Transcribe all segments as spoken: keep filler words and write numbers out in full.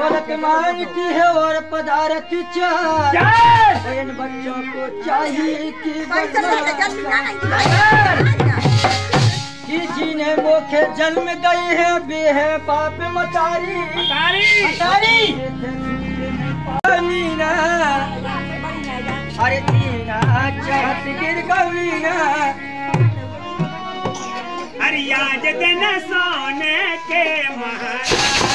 पलक मांगती है और पदार्थ चार, इन बच्चों को चाहिए कि किसी ने मोखे जन्म गई है बे है पाप मतारी मतारी मीना अरे मीना चाहत गिर गवीना अरे आज दिन सोने के महाराज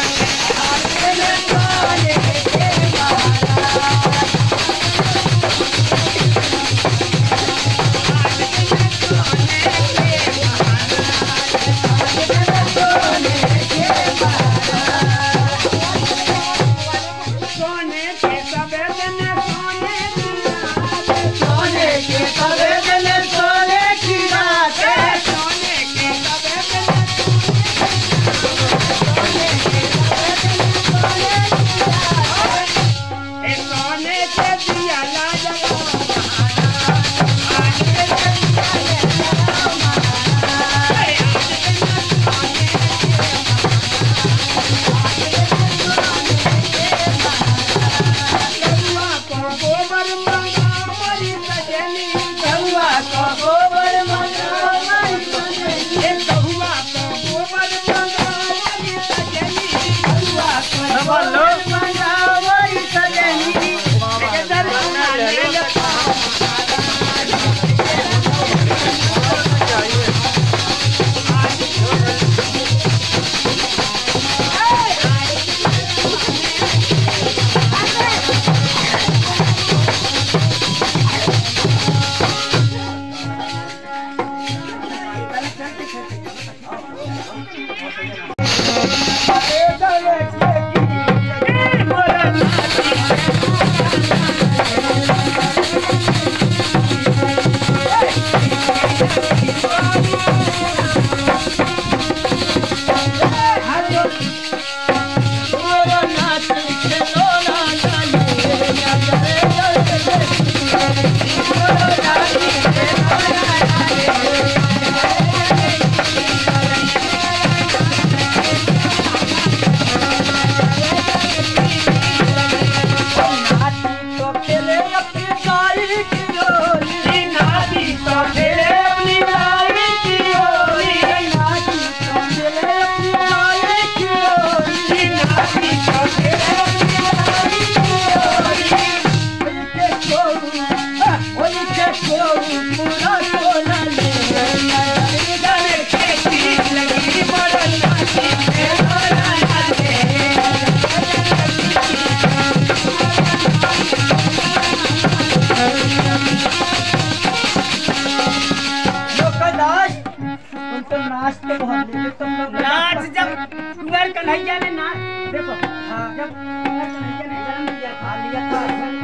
नाच जब कुंवर कन्हैया ने नाच देखो हाँ जब कुंवर कन्हैया ने जन्म लिया था लिया था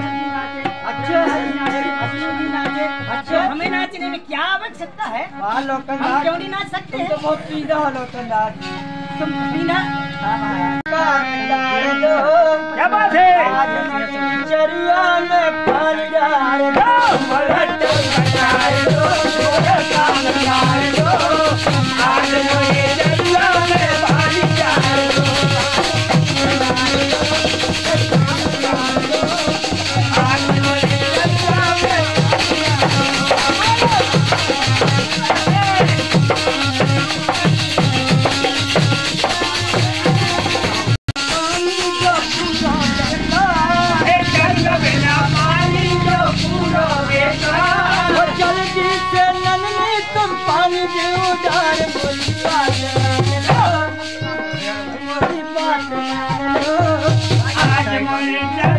अच्छे अच्छे भी नाचे अच्छे हमें नाचने में क्या आवश्यकता है वाह लोग हम क्यों नहीं नाच सकते हैं तो बहुत सीधा हो लोग नाच तुम सीधा क्या बात है आज चरिया में फल डाल दो पलट डाल दो काम डाल दो आज मुझे चरिया में फल डाल दो आज मुझे चरिया में आज